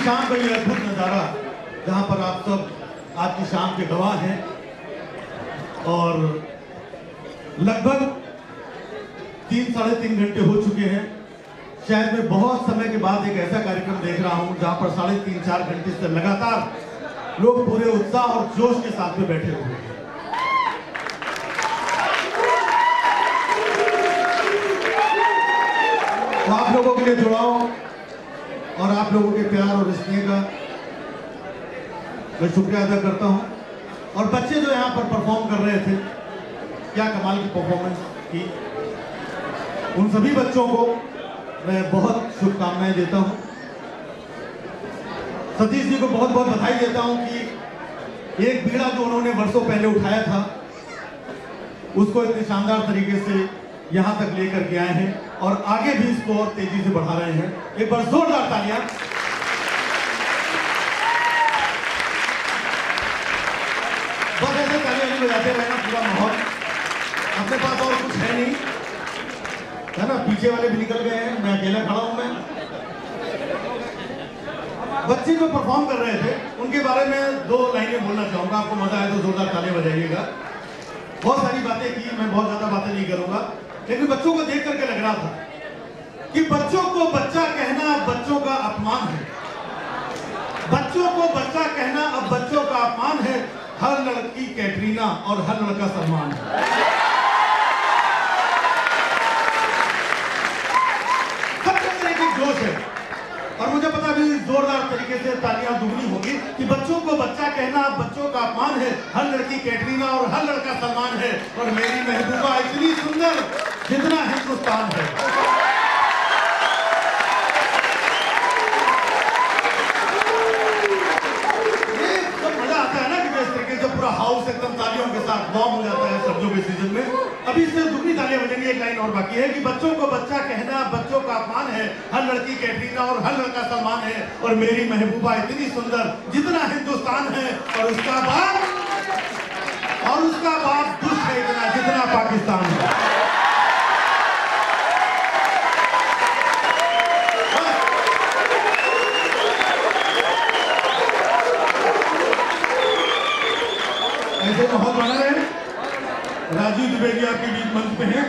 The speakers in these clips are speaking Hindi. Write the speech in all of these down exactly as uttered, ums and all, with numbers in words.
शाम का ये अद्भुत नज़ारा जहाँ पर आप सब आज की शाम के गवाह हैं और लगभग तीन साढ़े तीन घंटे हो चुके हैं। शायद मैं बहुत समय के बाद एक ऐसा कार्यक्रम देख रहा हूँ जहाँ पर साढ़े तीन चार घंटे से लगातार लोग पूरे उत्साह और जोश के साथ में बैठे हुए हैं। तो आप लोगों के लिए जुड़ाव और आप लोगों के प्यार और स्नेह का मैं शुक्रिया अदा करता हूं। और बच्चे जो यहाँ पर परफॉर्म कर रहे थे, क्या कमाल की परफॉर्मेंस की। उन सभी बच्चों को मैं बहुत शुभकामनाएं देता हूं। सतीश जी को बहुत बहुत बधाई देता हूं कि एक बीड़ा जो उन्होंने वर्षों पहले उठाया था उसको इतने शानदार तरीके से यहाँ तक लेकर के आए हैं और आगे भी इसको और तेजी से बढ़ा रहे हैं। एक बार जोरदार तालियां। बस ऐसे तालियां नहीं बजाते रहना, पूरा माहौल। अपने पास और कुछ है नहीं, है ना। पीछे वाले भी निकल गए हैं, मैं अकेला खड़ा हूं। मैं बच्चे जो परफॉर्म कर रहे थे उनके बारे में दो लाइनें बोलना चाहूंगा। आपको मजा आए तो जोरदार तालियां बजाइएगा। बहुत सारी बातें की, मैं बहुत ज्यादा बातें नहीं करूंगा, लेकिन बच्चों को देख करके लग रहा था कि बच्चों को बच्चा कहना अब बच्चों का अपमान है। बच्चों को बच्चा कहना अब बच्चों का अपमान है। हर लड़की कैटरीना और हर लड़का सलमान है। सबके तरह की जोश है और मुझे पता भी जोरदार तरीके से तालियां दुगनी होगी कि बच्चों को बच्चा कहना अब बच्चों का अपमान है। हर लड़की कैटरीना और हर लड़का सलमान है और मेरी महबूबा इतनी सुंदर जितना हिंदुस्तान है। ये सब मजा आता है ना कि जिस तरीके से पूरा हाउस एकदम तालियों के साथ वार्म हो जाता है सर्दियों के सीजन में। अभी इससे दुगनी तालियां बजेंगी। एक लाइन और बाकी है कि बच्चों को बच्चा कहना बच्चों का अपमान है। हर लड़की कैटरीना और हर लड़का सलमान है और मेरी महबूबा इतनी सुंदर जितना हिंदुस्तान है। और उसका बाद और उसका बाद दुष्ट है इतना जितना पाकिस्तान है। ऐसे माहौल बना रहे। राजीव द्विवेदी आपके बीच मंच पे हैं।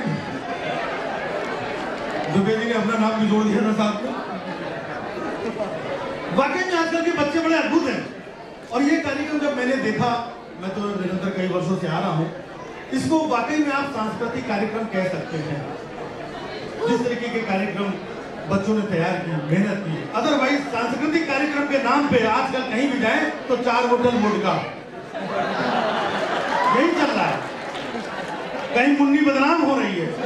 द्विवेदी ने अपना नाम भी जोड़ दिया था साथ में। वाकई में आजकल के बच्चे बड़े अद्भुत हैं और ये कार्यक्रम जब मैंने देखा, मैं तो निरंतर कई वर्षों से आ रहा हूं, इसको वाकई में आप सांस्कृतिक कार्यक्रम कह सकते हैं। जिस तरीके के कार्यक्रम बच्चों ने तैयार की, मेहनत की। अदरवाइज सांस्कृतिक कार्यक्रम के नाम पे आजकल कहीं भी जाए तो चार बोतल वोडका यही चल रहा है। कहीं मुन्नी बदनाम हो रही है।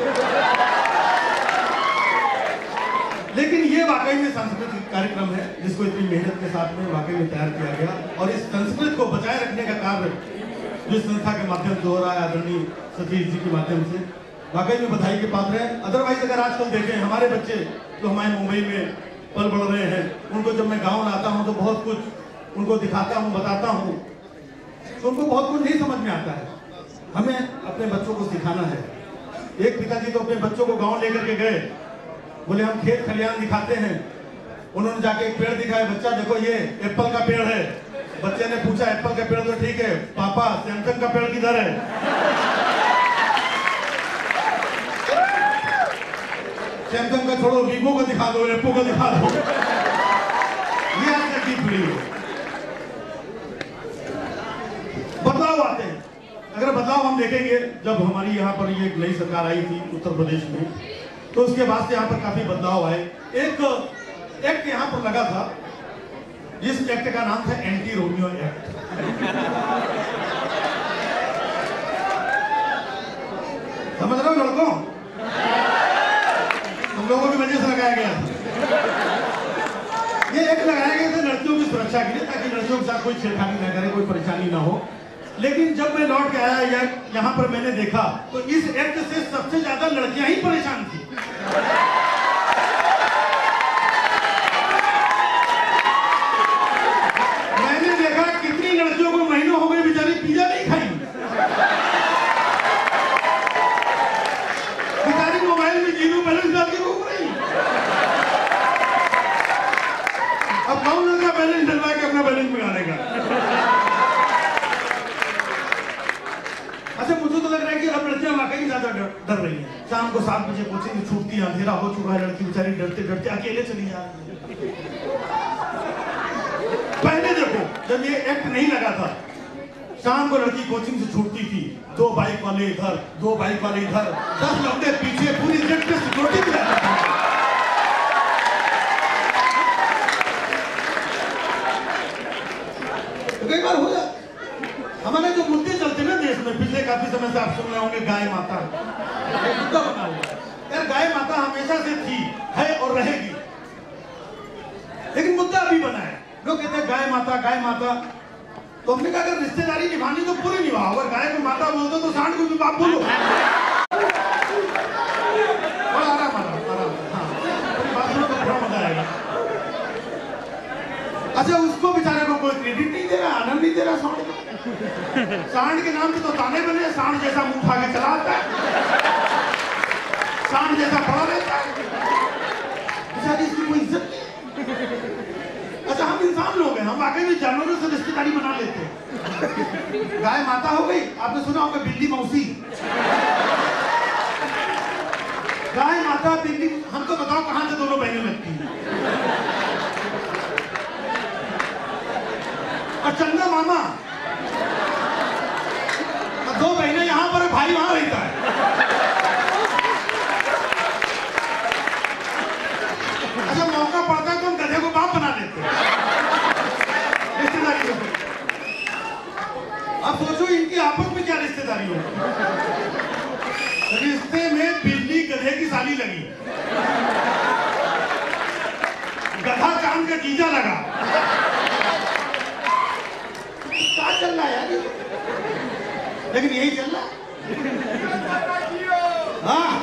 लेकिन ये वाकई में सांस्कृतिक कार्यक्रम है जिसको इतनी मेहनत के साथ में वाकई में तैयार किया गया और इस संस्कृति को बचाए रखने का कार्य जिस संस्था के माध्यम से हो रहा है, आदरणीय सतीश जी के माध्यम से, वाकई में बधाई के पात्र है। अदरवाइज अगर आजकल देखें हमारे बच्चे जो हमारे मुंबई में पल बढ़ रहे हैं, उनको जब मैं गाँव लाता हूँ तो बहुत कुछ उनको दिखाता हूँ, बताता हूँ, तो उनको बहुत कुछ नहीं समझ में आता है। हमें अपने बच्चों को सिखाना है। एक पिताजी तो अपने बच्चों को गांव लेकर के गए, बोले हम खेत खलियान दिखाते हैं। उन्होंने जाके एक पेड़ दिखाया, बच्चा देखो ये एप्पल का पेड़ है। बच्चे ने पूछा एप्पल का पेड़ तो ठीक है, पापा सैमसंग का पेड़ किधर है? सैमसंग का छोड़ो, वीवो का दिखा दो, एप्पो का दिखा दो। ये आजकल की पीढ़ी है। बदलाव आते हैं। अगर बदलाव हम देखेंगे, जब हमारी यहाँ पर ये नई सरकार आई थी उत्तर प्रदेश में, तो उसके बाद से यहाँ पर काफी बदलाव आए। एक एक्ट यहाँ पर लगा था, जिस एक्ट का नाम था एंटी रोमियो एक्ट। समझ रहे हो लड़कों? तुम लोगों की वजह से लगाया गया था ये एक्ट। लगाया गया था लड़कियों की सुरक्षा के लिए, ताकि लड़कियों के साथ कोई छेड़खानी ना करे, कोई परेशानी ना हो। लेकिन जब मैं लौट के आया यहाँ पर मैंने देखा तो इस एक्ट से सबसे ज्यादा लड़कियां ही परेशान थी। मैंने देखा कितनी लड़कियों को महीनों हो गए बेचारी पिज्जा नहीं खाई। बेचारी मोबाइल में जीरो बैलेंस डाल के घूम रही। अब कौन लड़का लग रहा है कि अब लड़कियां वाकई ज्यादा डर रही हैं। शाम को सात बजे कोचिंग छूटती है, अंधेरा हो चुका है, लड़की बेचारी डरते डरते अकेले चली जा रही है। पहले देखो जब ये एक्ट नहीं लगा था, शाम को लड़की कोचिंग से छूटती थी, दो बाइक वाले इधर, दो बाइक वाले इधर, दस लौंडे पीछे, पूरी जेट पे सिक्योरिटी भी रहता था। कई बार हो जाता हमारे जो मुद्दे चलते ना देश में, पिछले काफी समय से आप सुन रहे होंगे, गाय माता मुद्दा बना हुआ। यार गाय माता हमेशा से थी, है और रहेगी, लेकिन मुद्दा अभी बना है। लोग कहते हैं गाय माता गाय माता, तो हमने कहा अगर रिश्तेदारी निभानी तो पूरी निभाओ। अगर गाय को माता बोलते तो सांड को भी बाप बोलो। बड़ा आराम आराम आराम, हाँ बात सुनो तो थोड़ा मजा आएगा। अच्छा, उसको बेचारे को कोई क्रेडिट नहीं दे रहा, आनंद नहीं दे रहा सांड को। सांड के नाम पे तो ताने बने, सांड जैसा मुंह उठा के चला आता है, सांड जैसा पड़ा रहता है, बेचारी इसकी कोई इज्जत नहीं। अच्छा, हम इंसान लोग हैं, हम वाकई में जानवरों से रिश्तेदारी बना लेते हैं। गाय माता हो गई, आपने सुना होगा बिल्ली मौसी। गाय माता बिल्ली, हमको बताओ कहां से दोनों बहनें लगती हैं? और चंदा मामा, दो बहनें यहां पर, भाई वहां रहता है। अच्छा, मौका पड़ता है तो हम गधे को बाप बना लेते हैं रिश्तेदारी में। अब सोचो इनकी आपस में क्या रिश्तेदारी हो। रिश्ते में बिल्ली गधे की साली लगी, गधा चांद का जीजा लगा। क्या चल रहा है यार, लेकिन यही चल रहा है। हाँ,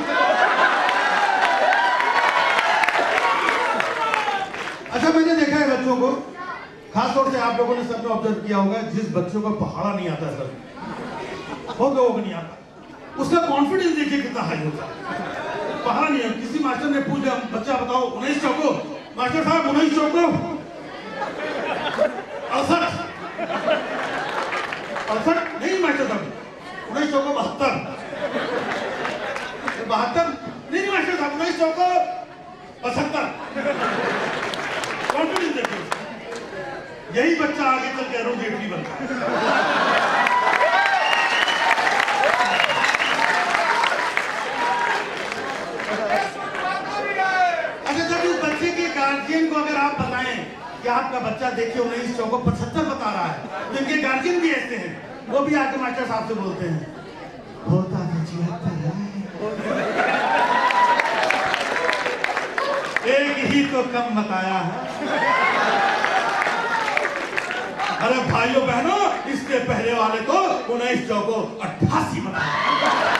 अच्छा मैंने देखा है बच्चों को, खासतौर से आप लोगों ने सबने ऑब्जर्व किया होगा, जिस बच्चों को पहाड़ा नहीं आता सर, बहुत लोगों को नहीं आता, उसका कॉन्फिडेंस देखिए कितना हाई होता है। पहाड़ा नहीं है। किसी मास्टर ने पूछ लिया, बच्चा बताओ उन्नीस चौको, मास्टर साहब उन्नीस चौको अड़सठ, अड़सठ नहीं मास्टर साहब, उन्नीस चौको बहत्तर, बहत्तर नहीं मास्टर साहब, उन्नीस चौको पचहत्तर। कॉन्फिडेंस देखिए, यही बच्चा आगे चल के अरुण जेटली बनता है। अच्छा, जब उस बच्चे के गार्जियन को अगर आप बताएं कि आपका बच्चा देखिए उन्नीस चौको पचहत्तर बता रहा है, तो इनके गार्जियन भी ऐसे हैं, वो भी आके मास्टर साहब से बोलते हैं, होता तो छिहत्तर है, एक ही तो कम बताया है। अरे भाइयों बहनों, इसके पहले वाले तो उन्नीस चौको अट्ठासी बताया।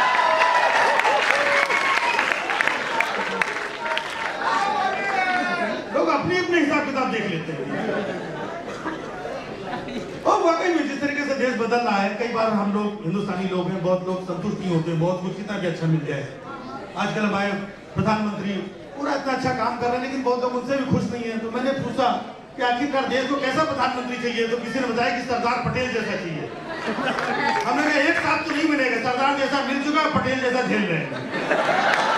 लोग अपने अपने हिसाब किताब देख लेते हैं। और वाकई में जिस तरीके से देश बदल रहा है, कई बार हम लोग हिंदुस्तानी लोग हैं, बहुत लोग संतुष्ट नहीं होते, बहुत कुछ कितना भी अच्छा मिल जाए। आजकल हमारे प्रधानमंत्री पूरा इतना अच्छा काम कर रहे हैं, लेकिन बहुत लोग उनसे भी खुश नहीं है। तो मैंने पूछा कि आखिरकार देश को कैसा प्रधानमंत्री चाहिए, तो किसी ने बताया कि सरदार पटेल जैसा चाहिए। हमने कहा एक साथ तो नहीं मिलेगा, सरदार जैसा मिल चुका, पटेल जैसा झेल रहे हैं।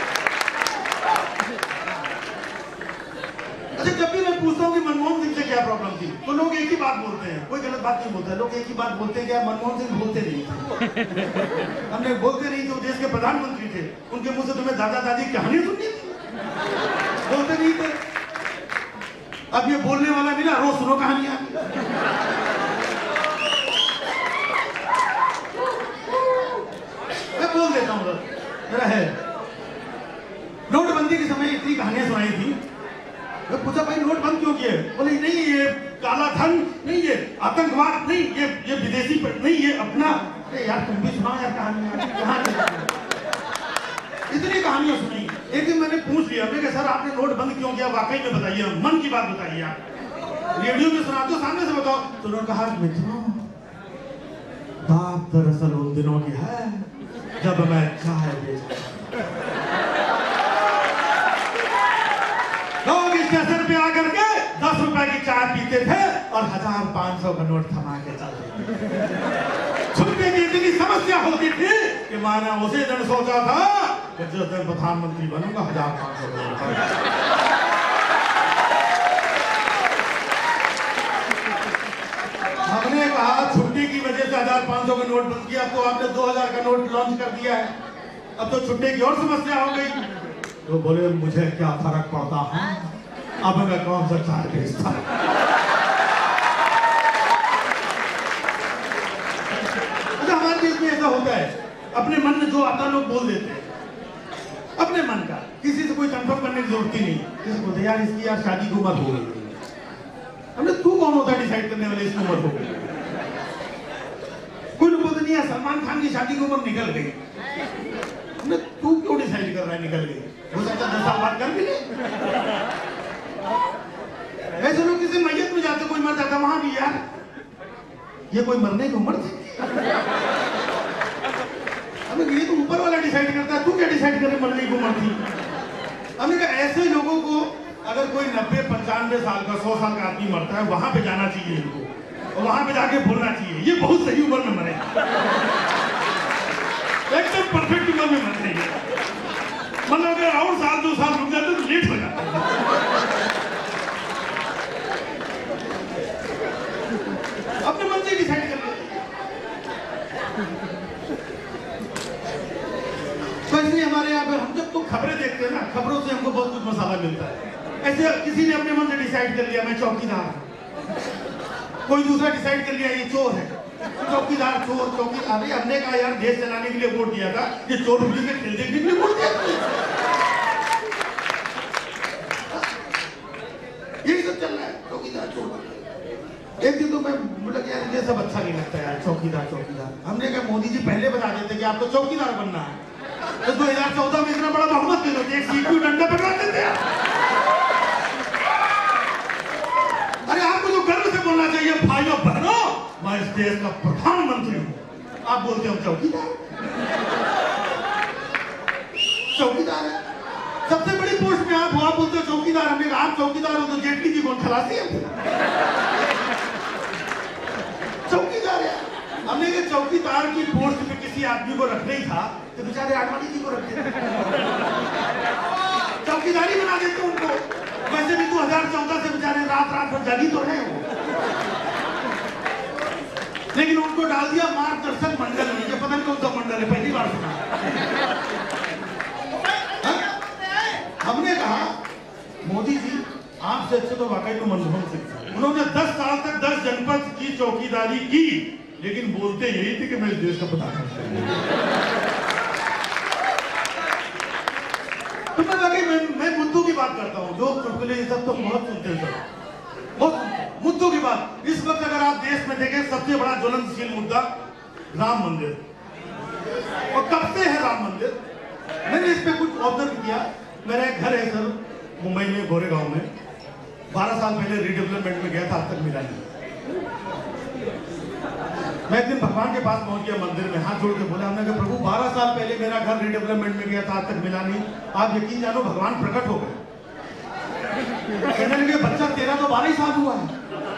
अच्छा, जब भी मैं पूछता हूँ कि मनमोहन सिंह से क्या प्रॉब्लम थी, तो लोग एक ही बात बोलते हैं, कोई गलत बात नहीं बोलता है। लोग एक ही बात बोलते हैं कि मनमोहन सिंह बोलते नहीं थे। हमने बोलते नहीं, जो देश के प्रधानमंत्री थे उनके मुंह से तुम्हें दादा दादी कहानी सुननी थी, बोलते नहीं थे। अब ये बोलने वाला भी ना, रोज सुनो कहानियां। मैं बोल देता हूँ, मेरा है। नोटबंदी के समय इतनी कहानियां सुनाई थी। मैं पूछा भाई नोट बंद क्यों किए? बोले नहीं ये काला धन नहीं, ये आतंकवाद नहीं, ये ये विदेशी पर नहीं, ये अपना। अरे यार तुम भी सुनाओ यार कहानियां। इतनी कहानियां सुनी। एक दिन मैंने पूछ लिया, मैं सर आपने नोट बंद क्यों किया, वाकई में बताइए, मन की बात बताइए। आप रेडियो में सुनाते हो, सामने से बताओ। तो उन्होंने कहा मित्रों, बात दरअसल उन दिनों की है जब मैं चाय बेचता। लोग स्टेशन पे आकर के दस रुपए की चाय पीते थे और हजार पांच सौ का नोट थमा के चलते थे। छुट्टे की इतनी समझ समस्या होती थी कि मैंने उसी दिन सोचा था कि जिस दिन प्रधानमंत्री बनूंगा हजार पांच सौ करोड़। हमने कहा छुट्टी की वजह से हजार पांच सौ का नोट बंद किया, तो आपने दो हजार का नोट लॉन्च कर दिया है, अब तो छुट्टी की और समस्या हो गई। तो बोले मुझे क्या फर्क पड़ता है, अब मैं कौन सा चाय भेजता। अच्छा, हमारे देश में ऐसा होता है, अपने मन में जो आता लोग बोल देते हैं, अपने मन का, किसी से कोई कंफर्म करने की जरूरत ही नहीं। किसी को यार इसकी यार शादी की उम्र हो गई, हमने तू कौन होता है डिसाइड करने वाले इसकी उम्र हो गई। कोई लोग बोलते नहीं यार सलमान खान की शादी की उम्र निकल गई, हमने तू क्यों डिसाइड कर रहा है निकल गई, हो सकता है दस साल बाद कर भी ले। ऐसे लोग किसी मैयत में जाते, कोई मर जाता वहां भी यार ये कोई मरने की उम्र थी, हमें ये तो ऊपर वाला डिसाइड करता है, तू क्या डिसाइड करे मरने की उम्र थी। हमने कहा ऐसे लोगों को अगर कोई नब्बे पंचानवे साल का सौ साल का आदमी मरता है वहां पे जाना चाहिए इनको, और वहां पे जाके बोलना चाहिए ये बहुत सही उम्र में मरे, एकदम परफेक्ट उम्र में मर रही है। मतलब अगर और साल दो साल रुक जाते तो लेट हो जाता है। अपने मन से डिसाइड कर लेते। तो इसलिए हमारे यहाँ पर हम जब तो खबरें देखते हैं ना, खबरों से हमको बहुत कुछ मसाला मिलता है। ऐसे किसी ने अपने मन से डिसाइड कर लिया मैं चौकीदार, कोई दूसरा डिसाइड कर लिया ये चोर है, चौकीदार चोर चौकीदार। अरे हमने कहा यार देश चलाने के लिए वोट दिया था, ये चोर उंगली के खेल देखने के लिए वोट दिया, यही सब चल रहा है चौकीदार चोर। एक दिन तो मैं बोला यार ये सब अच्छा नहीं लगता यार, चौकीदार चौकीदार। हमने कहा मोदी जी पहले बता देते कि आपको चौकीदार बनना है तो दो हजार चौदह में इतना बड़ा बहुमत दे देते, एक सीट को डंडा पकड़ा देते। अरे आपको तो गर्व से बोलना चाहिए भाइयों बहनों मैं इस देश का प्रधानमंत्री हूं, आप बोलते हो चौकीदार। चौकीदार है सबसे बड़ी पोस्ट में आप हो, आप बोलते हो चौकीदार। हमने कहा आप चौकीदार हो तो जेटली जी कौन खलासी है? चौकीदार है। हमने कहा चौकीदार की पोस्ट पे किसी आदमी को रखना ही था तो बेचारे आडवाणी जी को रखते, चौकीदारी बना देते उनको। वैसे भी दो हजार चौदह से बेचारे रात रात भर जागी तो रहे हो, लेकिन उनको डाल दिया मार्गदर्शक मंडल में। ये पता नहीं कौन सा मंडल है, पहली बार सुना। हमने कहा मोदी जी आपसे अच्छे तो वाकई तो मनमोहन सिंह, उन्होंने दस साल तक दस जनपद की चौकीदारी की, लेकिन बोलते यही थे कि मैं इस देश का प्रधानमंत्री। तो मैं वाकई मैं, मैं मुद्दों की बात करता हूँ, जो चुटकुले ये सब तो बहुत सुनते हैं, सब बहुत मुद्दों की बात। इस वक्त अगर आप देश में देखें सबसे बड़ा ज्वलनशील मुद्दा राम मंदिर, और कब से है राम मंदिर। मैंने इस पे कुछ ऑब्जर्व किया। मेरा एक घर है सर मुंबई में गोरेगांव में, बारह साल पहले रीडेवलपमेंट में गया था, आज तक मिला नहीं। मैं एक दिन भगवान के पास पहुंच गया मंदिर में, हाथ जोड़ के बोला, हमने कहा प्रभु बारह साल पहले मेरा घर रीडेवलपमेंट में गया था, आज तक मिला नहीं, आप यकीन जानो भगवान प्रकट हो गए। कहने लगे बच्चा तेरा तो बारह ही साल हुआ है,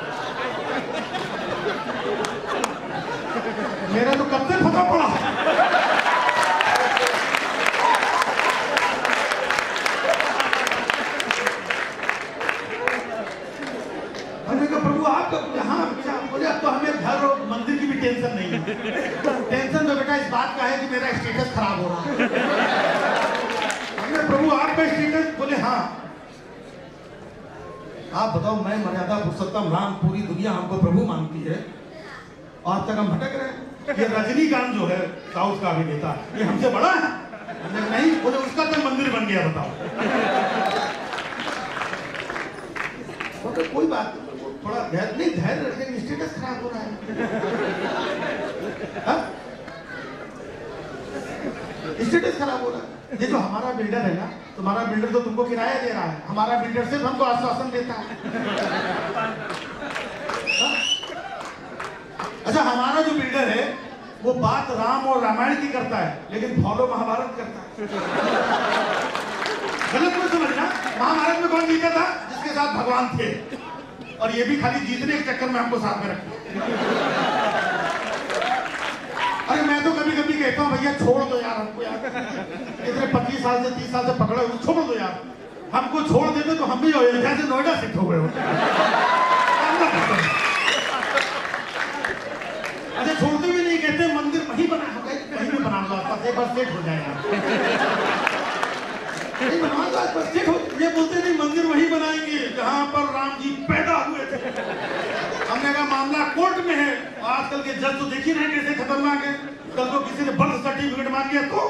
मेरा तो कब से फंसा पड़ा है। प्रभु आप यहाँ बोले अब तो हमें घर और मंदिर की भी टेंशन नहीं है। टेंशन तो बेटा इस बात का है कि मेरा स्टेटस खराब हो रहा है। हमने प्रभु आपका स्टेटस, बोले हाँ। आप बताओ मैं मर्यादा पुरुषोत्तम राम, पूरी दुनिया हमको प्रभु मानती है और अब तक हम भटक रहे हैं। ये रजनीकांत जो है साउथ का अभिनेता, ये हमसे बड़ा है? नहीं। बोले उसका तो मंदिर बन गया, बताओ। तो कोई बात नहीं, थोड़ा धैर्य नहीं, धैर्य रखने की स्टेटस खराब हो रहा है। स्टेटस खराब हो रहा है। ये जो हमारा बिल्डर है ना, तुम्हारा बिल्डर तो तुमको किराया दे रहा है, हमारा बिल्डर सिर्फ हमको आश्वासन देता है। हा? अच्छा हमारा जो बिल्डर है वो बात राम और रामायण की करता है, लेकिन फॉलो महाभारत करता है। गलत मत समझना, महाभारत में कौन जीता था? जिसके साथ भगवान थे, और ये भी खाली जीतने के चक्कर में हमको साथ में रखते। अरे मैं तो कभी भैया छोड़ दो यार हमको यार, इतने पच्चीस साल से तीस साल से पकड़े हुए, छोड़ दो यार, हमको छोड़ देते तो हम भी जैसे नोएडा शिफ्ट हो गए होते। अच्छा छोड़ते भी नहीं, कहते मंदिर वहीं बना हो, वहीं भी बना लो आसपास, एक बार सेट हो जाएगा, नहीं बनवा लो आसपास सेट हो। ये बोलते नहीं मंदिर वहीं बनाएंगे जहां पर राम जी पैदा हुए थे। हमने कहा मामला कोर्ट में है, आजकल के जज तो देख ही रहे कैसे खतरनाक है। कल को किसी ने बर्थ सर्टिफिकेट मांग दिया तो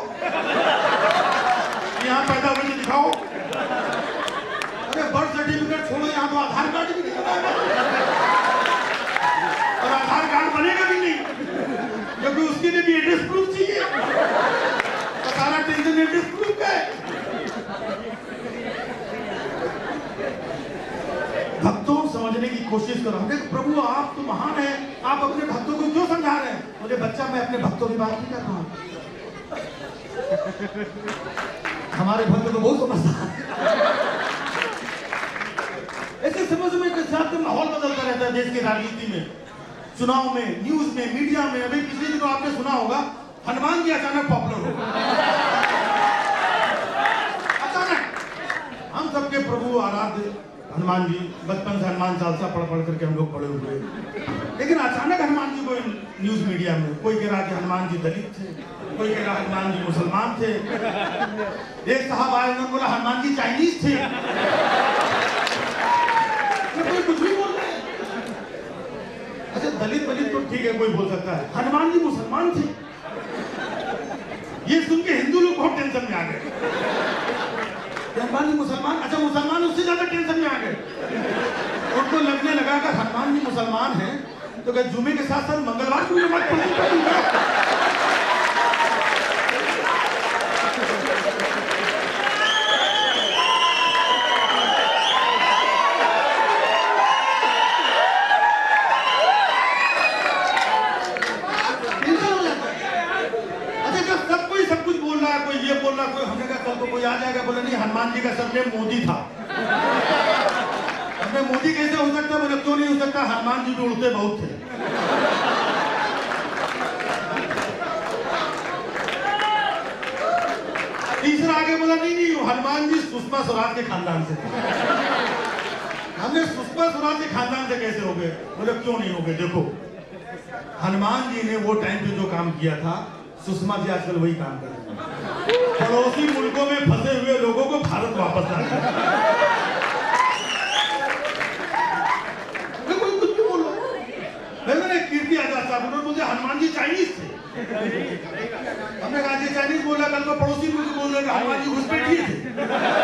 यहाँ पैदा हुए तो दिखाओ। अरे बर्थ सर्टिफिकेट छोड़ो, यहाँ तो आधार कार्ड भी नहीं बनाएगा, और आधार कार्ड बनेगा भी नहीं, क्योंकि उसके लिए भी एड्रेस प्रूफ चाहिए। तो सारा टेंशन एड्रेस प्रूफ का है। भक्तों समझने की कोशिश करो। हमने प्रभु आप तो महान है, आप अपने भक्तों को क्यों समझा रहे हैं? मुझे बच्चा, मैं अपने भक्तों की बात नहीं कर रहा हूं, हमारे भक्त तो बहुत समझदार है। ऐसे समय समय के साथ माहौल बदलता रहता है देश की राजनीति में, चुनाव में, न्यूज में, मीडिया में। अभी पिछले दिनों आपने सुना होगा हनुमान जी अचानक पॉपुलर हो गए, अचानक। हम सबके प्रभु आराध्य हनुमान जी, बचपन से हनुमान चालीसा पढ़ पढ़ करके हम लोग पढ़े हुए, लेकिन अचानक हनुमान जी को न्यूज मीडिया में कोई कह रहा कि हनुमान जी दलित थे, कोई कह रहा हनुमान जी मुसलमान थे, एक साहब आए उन्होंने बोला हनुमान जी चाइनीज थे, कोई कुछ भी बोल रहे हैं। अच्छा दलित दलित तो ठीक है, कोई बोल सकता है, हनुमान जी मुसलमान थे, ये सुन के हिंदू लोग बहुत टेंशन में आ गए। हनुमान जी मुसलमान, अच्छा मुसलमान उससे ज्यादा टेंशन में आ गए। उनको लगने लगा कि हनुमान जी मुसलमान हैं तो क्या जुमे के साथ साथ मंगलवार को नमाज पढ़नी पड़ेगी? कोई ये बोल रहा, कोई हमने कहा कल को कोई आ जाएगा, बोले नहीं हनुमान जी का सरनेम मोदी था। हमने मोदी कैसे हो सकता है? बोले क्यों नहीं हो सकता, हनुमान जी भी उड़ते बहुत थे। तीसरा आगे बोला नहीं नहीं हनुमान जी सुषमा स्वराज के खानदान से थे। हमने सुषमा स्वराज के खानदान से कैसे हो गए? बोले क्यों नहीं हो गए, देखो हनुमान जी ने वो टाइम पे जो काम किया था, सुषमा जी आजकल वही काम कर रहे हैं, पड़ोसी मुल्कों में फंसे हुए लोगों को भारत वापस लाना। कोई कुछ भी बोलो, मैंने कीर्ति आजाद साहब उन्होंने मुझे हनुमान जी चाइनीज थे, हमने कहा जी चाइनीज बोला, कल को पड़ोसी मुल्क बोल रहे हनुमान जी घुसपैठिए थे।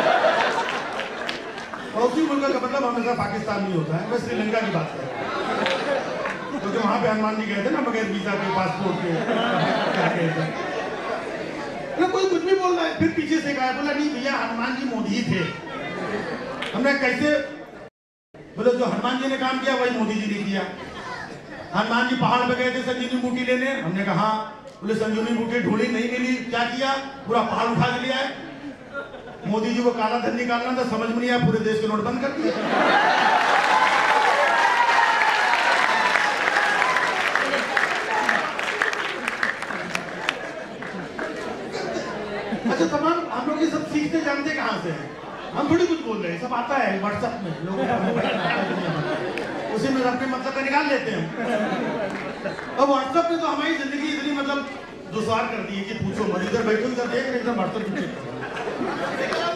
पड़ोसी मुल्क का मतलब हमेशा पाकिस्तान नहीं होता है, मैं श्रीलंका की बात कर रहा हूँ, क्योंकि वहां पे हनुमान जी गए थे ना बगैर वीजा के, पासपोर्ट के, क्या गए थे। कोई कुछ भी बोल रहा है, फिर पीछे से कहा, बोला नहीं भैया हनुमान जी मोदी थे। हमने कैसे? बोले जो हनुमान जी ने काम किया वही मोदी जी ने किया। हनुमान जी पहाड़ पे गए थे संजीवनी बूटी लेने, हमने कहा हाँ, बोले संजीवनी बूटी ढूंढी नहीं मिली, क्या किया? पूरा पहाड़ उठा के लिया है। मोदी जी को काला धन निकालना था, समझ में नहीं आया, पूरे देश के नोट बंद कर दिए। अच्छा तमाम हम लोग ये सब सीखते जानते कहाँ से हैं? हम थोड़ी कुछ बोल रहे हैं, सब आता है व्हाट्सएप में, लोगों का मोबाइल आता है, उसी में अपने मतलब का निकाल लेते हैं। अब व्हाट्सएप में तो हमारी जिंदगी इतनी मतलब दुश्वार कर दी है कि पूछो मत, इधर बैठो इधर देख रहे एकदम व्हाट्सएप में चेक करो।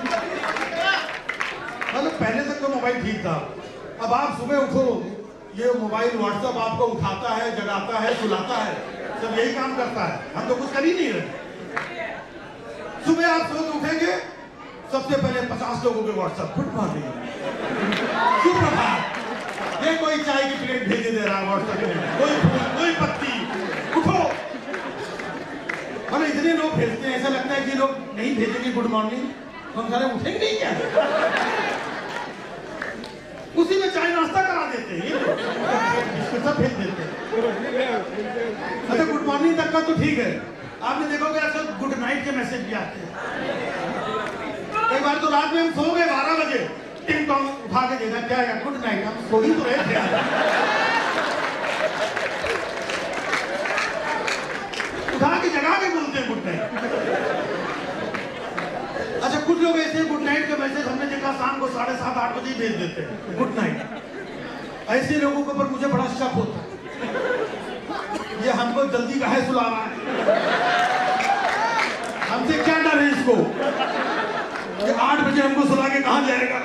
मतलब पहले तक तो मोबाइल ठीक था, अब आप सुबह उठो ये मोबाइल व्हाट्सएप आपको उठाता है, जगाता है, सुलाता है, सब यही काम करता है, हम तो कुछ कर ही नहीं रहे। सुबह आप सो के उठेंगे, सबसे पहले पचास लोगों के व्हाट्सएप फुट मार सुप्रभात, ये कोई चाय की प्लेट भेजे दे रहा है व्हाट्सएप में, कोई फूल, कोई पत्ती, उठो। मतलब इतने लोग भेजते हैं, ऐसा लगता है कि लोग नहीं भेजेंगे गुड मॉर्निंग तो हम सारे उठेंगे नहीं क्या? उसी में चाय नाश्ता करा देते हैं, ये सब भेज देते हैं। अच्छा गुड मॉर्निंग तक का तो ठीक है, आपने देखोगे आजकल गुड नाइट के मैसेज भी आते हैं। कई बार तो रात में हम सो गए बारह बजे, टिंग टोंग उठा के देखा, क्या है गुड नाइट, हम सो ही तो रहे थे। उठा के जगा के बोल बोलते हैं गुड नाइट। अच्छा, कुछ लोग ऐसे गुड नाइट का मैसेज हमने देखा शाम को साढ़े सात आठ बजे भेज देते हैं गुड नाइट। ऐसे लोगों के ऊपर मुझे बड़ा शक होता है, ये हमको जल्दी काहे सुला रहा है, हमसे क्या डर है इसको कि आठ बजे हमको सुला के कहां जाएगा।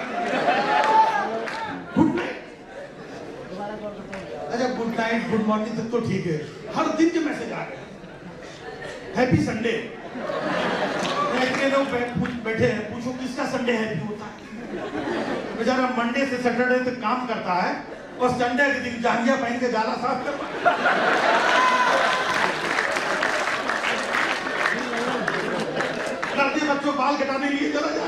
गुड नाइट, अच्छा गुड नाइट गुड मॉर्निंग तक तो ठीक है, हर दिन के मैसेज आ गए हैप्पी संडे। इतने लोग बैठे हैं, पूछो किसका संडे हैप्पी होता है। बेचारा मंडे से सैटरडे तक काम करता है और संडे के दिन जांघिया पहन के जाला साफ करता है। लड़के बच्चों बाल कटाने लिए चला जा,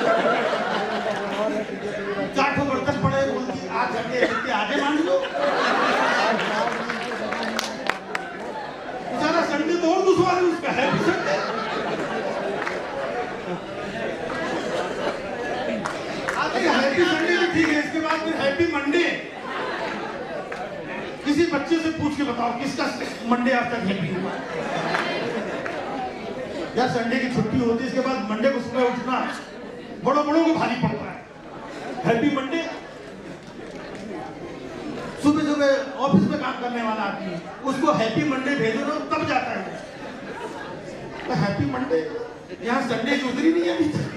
चार ठो बर्तन पड़े, बोलती आज संडे आगे मान लो। बेचारा संडे तो और दुश्वार है उसका, हैप्पी संडे। हैप्पी संडे भी ठीक है, इसके बाद फिर हैप्पी मंडे। किसी बच्चे से पूछ के बताओ किसका मंडे आज तक हैप्पी हुआ। यार संडे की छुट्टी होती है, इसके बाद मंडे को सुबह उठना बड़ों बड़ों को भारी पड़ता है। हैप्पी मंडे, सुबह सुबह ऑफिस में काम करने वाला आदमी उसको हैप्पी मंडे भेजो ना तब जाता है। तो हैप्पी मंडे, यहाँ संडे की उतरी नहीं है अभी तक।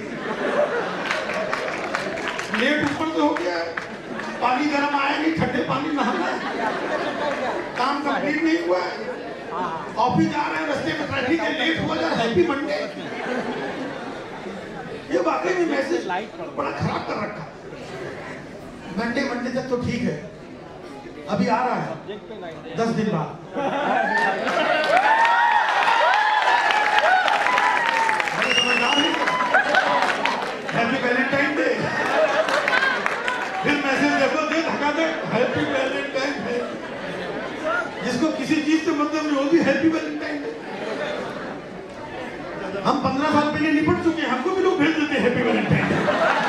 लेट ऊपर तो हो गया, पानी गर्म आया नहीं, ठंडे पानी नहाना, काम कंप्लीट नहीं हुआ, ऑफिस जा रहे हैं, रास्ते में ट्रैफिक है, लेट हुआ जा, हैप्पी मंडे। ये वाकई में मैसेज बड़ा खराब कर रखा। मंडे मंडे तक तो ठीक है, अभी आ रहा है दस दिन बाद हैप्पी वैलेंटाइन डे, फिर मैसेज देखो दे धक्का दे हैप्पी वैलेंटाइन डे। जिसको किसी चीज से मतलब नहीं, वो भी हैप्पी वैलेंटाइन डे। हम पंद्रह साल पहले निपट चुके हैं, हमको भी लोग भेज देते हैं हैप्पी वैलेंटाइन डे।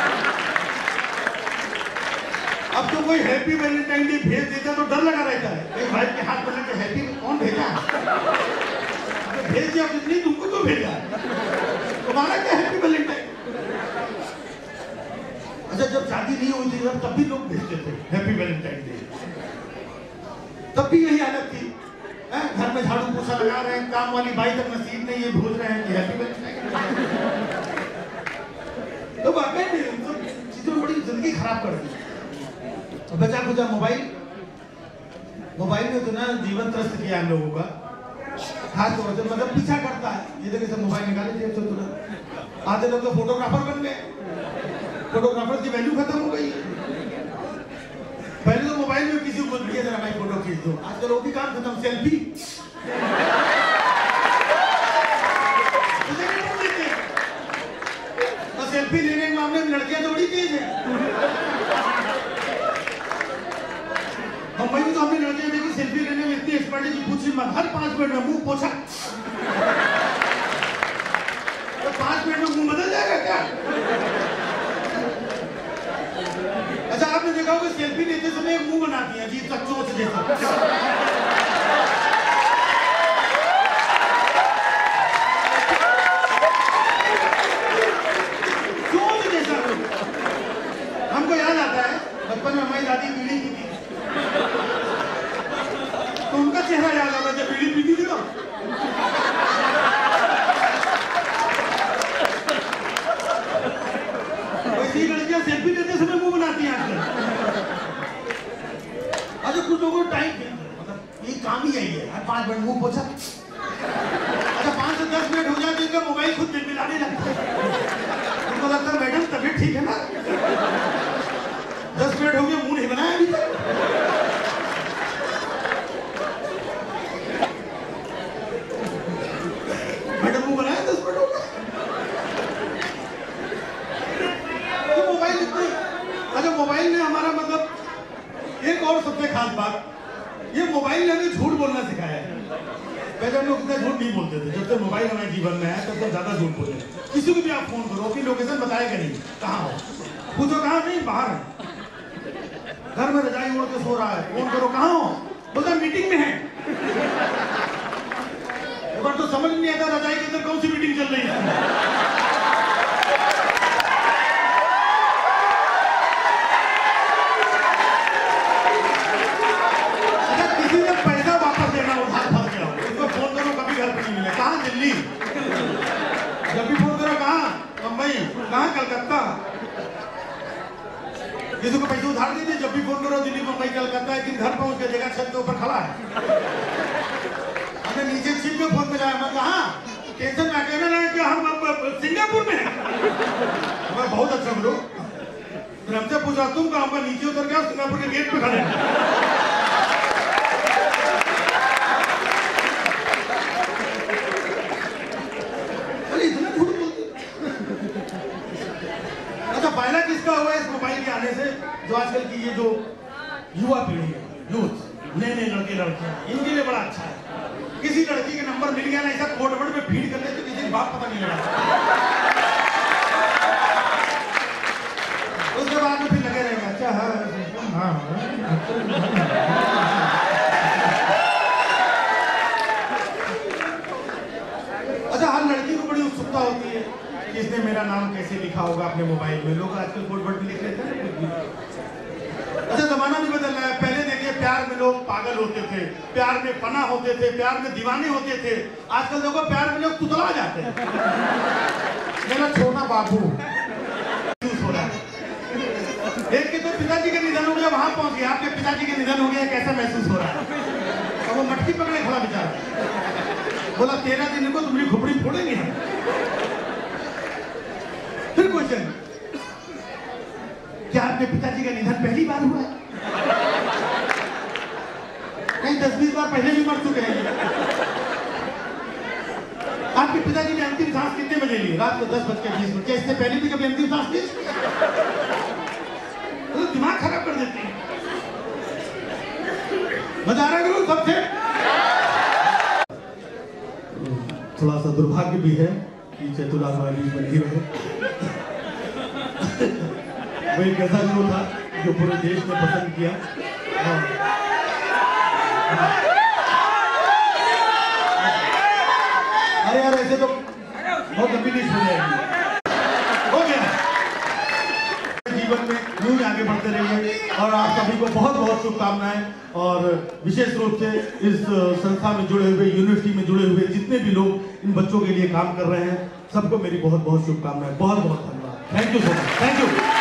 अब तो कोई हैप्पी वैलेंटाइन डे भेज देता तो डर लगा रहता है, एक भाई के हाथ पकड़ के हैप्पी कौन भेजा है, तो भेज दिया नहीं, तुमको तो भेजा तुम्हारा क्या हैप्पी वैलेंटाइन। अच्छा, जब शादी नहीं हुई थी तब भी लोग भेजते थे हैप्पी वैलेंटाइन डे, तब भी यही हालत थी। घर में झाड़ू पोछा लगा रहे हैं, काम वाली बाई तक नसीब नहीं है, भूल रहे हैं कि हैप्पी वैलेंटाइन। तो वाकई में चीजों बड़ी जिंदगी खराब कर दी। बचा खुचा मोबाइल, मोबाइल में तो ना जीवन त्रस्त किया हम लोगों का, खास तौर से मतलब पीछा करता है। ये देखिए सब मोबाइल निकाले जेब से तुरंत, आधे लोग तो फोटोग्राफर बन गए, फोटोग्राफर की वैल्यू खत्म हो गई। पहले तो मोबाइल में किसी को दिया जरा भाई फोटो खींच दो, आजकल वो भी काम खत्म, सेल्फी। और सेल्फी लेने के मामले में लड़कियां तो बड़ी तेज है। मुंबई में तो हमने लड़कियां देखी सेल्फी लेने में इतनी एक्सपर्ट है कि पूछिए मत, हर पांच मिनट में मुंह पोछा। तो पांच मिनट में मुंह बदल जाएगा क्या? अच्छा, आपने देखा होगा सेल्फी लेते समय एक मुंह बनाती है अजीब सा चोंच जैसा, चोंच जैसा। हमको याद आता है बचपन में हमारी दादी बीड़ी पीती थी, तो उनका चेहरा याद आता जब बीड़ी पीती थी ना। वैसी लड़कियां सेल्फी लेते समय मुंह बनाती हैं आजकल। अच्छा, कुछ लोगों को टाइम मतलब ये काम ही यही है, हर पांच मिनट मुंह पोछा। अच्छा, पांच से दस मिनट हो जाए तो इनका मोबाइल खुद मिलाने लगता है। उनको लगता है मैडम तबीयत ठीक है ना, दस मिनट हो गए मुंह नहीं बनाया अभी तक। मैडम मुंह बनाया दस मिनट हो गए। तो मोबाइल इतनी, अच्छा मोबाइल ने हमारा मतलब एक और सबसे खास बात, ये मोबाइल ने हमें झूठ बोलना सिखाया है। पहले हम लोग इतना झूठ नहीं बोलते थे, जब से मोबाइल हमारे जीवन में है तब से ज्यादा झूठ बोले। किसी को भी आप फोन करो, अपनी लोकेशन बताएगा नहीं, कहाँ हो, पूछो कहाँ, नहीं बाहर है, घर में रजाई ओढ़ के सो रहा है, फोन करो कहाँ हो, बोलता मीटिंग में है। एक बार तो तो समझ नहीं आता रजाई के अंदर कौन सी मीटिंग चल रही है। अच्छा, किसी ने पैसा वापस देना उधार फंस गया हो, उसको फोन करो कभी घर पर नहीं मिले। कहाँ दिल्ली, जब भी फोन करो कहाँ मुंबई, कहाँ कलकत्ता। किसी को पैसे उधार दीजिए, जब भी फोन करो दिल्ली मुंबई कलकत्ता, एक दिन घर पहुंच के जगह छत के ऊपर खड़ा है, हमने नीचे छिप के फोन पे जाया, मैं कहा टेंशन में कहने लगे कि हम सिंगापुर में हैं। मैं बहुत अच्छा बोलो, फिर हमसे पूछा तुम कहाँ पर, नीचे उतर गया सिंगापुर के गेट पे खड़े। अरे इतना झूठ बोलते। अच्छा, फायदा किसका हुआ इस मोबाइल के आने से? जो आजकल की ये जो युवा पीढ़ी है, यूथ, नए नए लड़के लड़कियां, इनके लिए बड़ा अच्छा है। किसी लड़की के नंबर मिल गया ना, ऐसा कोड वर्ड में फीड कर लेते किसी बात पता नहीं लगा, उसके बाद में फिर लगे रहेंगे अच्छा हाँ हाँ। अच्छा, हर लड़की को बड़ी उत्सुकता होती है कि इसने मेरा नाम कैसे लिखा होगा अपने मोबाइल में। लोग आजकल कोड वर्ड में लिख लेते हैं। अच्छा, जमाना भी बदल रहा है। पहले देखिए प्यार में लोग पागल होते थे, प्यार में फना होते थे, प्यार में दीवाने होते थे। आजकल देखो प्यार में लोग तुतला जाते हैं। मेरा छोटा बाबू हो रहा है। एक के तो पिताजी का निधन हो गया, वहां पहुंच गया, आपके पिताजी का निधन हो गया, कैसा महसूस हो रहा है? और वो मटकी पकड़े खड़ा बेचारा, बोला तेरह दिन को तुम्हारी खोपड़ी फोड़ेंगे। फिर क्वेश्चन, क्या आपके पिताजी का निधन पहली बार हुआ है? नहीं, दस बीस बार पहले भी मर चुके हैं। आपके पिताजी ने अंतिम सांस कितने बजे ली? रात को दस बज के बीस मिनट। क्या इससे पहले भी कभी अंतिम सांस ली? तो दिमाग खराब कर देते हैं। मजा आ रहा है सबसे? थोड़ा सा दुर्भाग्य भी है कि चतुराम वाली बंदी रहे। वो एक ऐसा शो था जो पूरे देश ने पसंद किया। अरे यार, ऐसे तो बहुत लंबी लिस्ट हो जाएगी। हो गया, जीवन में यूं आगे बढ़ते रहिए और आप सभी को बहुत बहुत शुभकामनाएं। और विशेष रूप से इस संस्था में जुड़े हुए, यूनिवर्सिटी में जुड़े हुए जितने भी लोग इन बच्चों के लिए काम कर रहे हैं, सबको मेरी बहुत बहुत शुभकामनाएं। बहुत बहुत धन्यवाद। Thank you so much. Thank you.